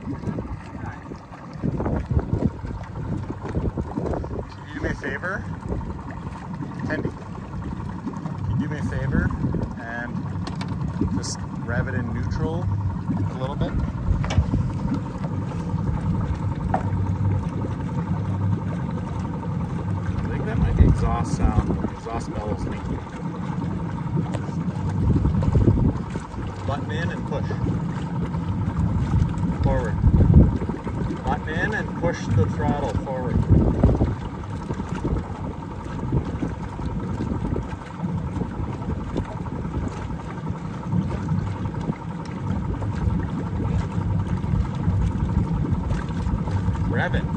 Can you do me a favor? Kendi, can you do me a favor and just rev it in neutral a little bit? I think that might be exhaust sound. Exhaust bellows leaking. Button in and push. Forward. Button in and push the throttle forward. Rev it.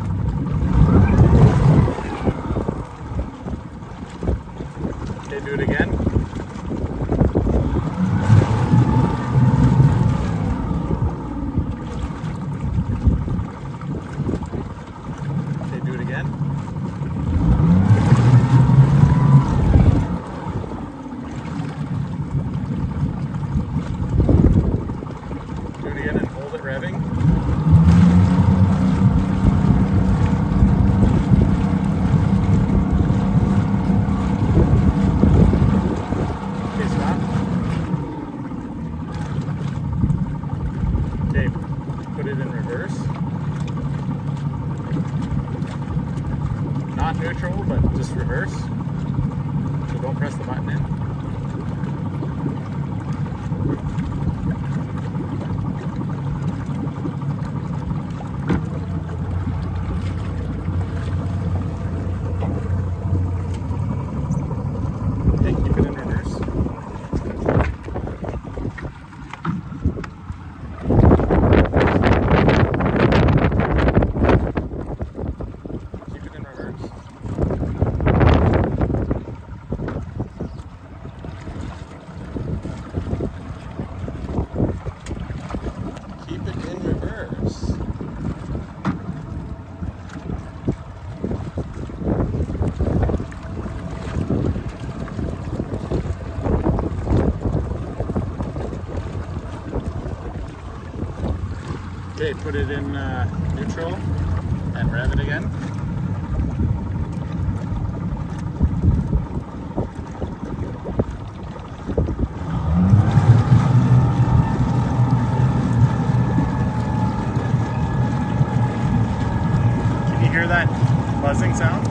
Okay, do it again. Okay, do it again. Do it again and hold it revving. Okay, put it in reverse. Not neutral, but just reverse. So don't press the button in. Okay, keep it in reverse. Keep it in reverse. Okay, put it in neutral and rev it again. Hear that buzzing sound?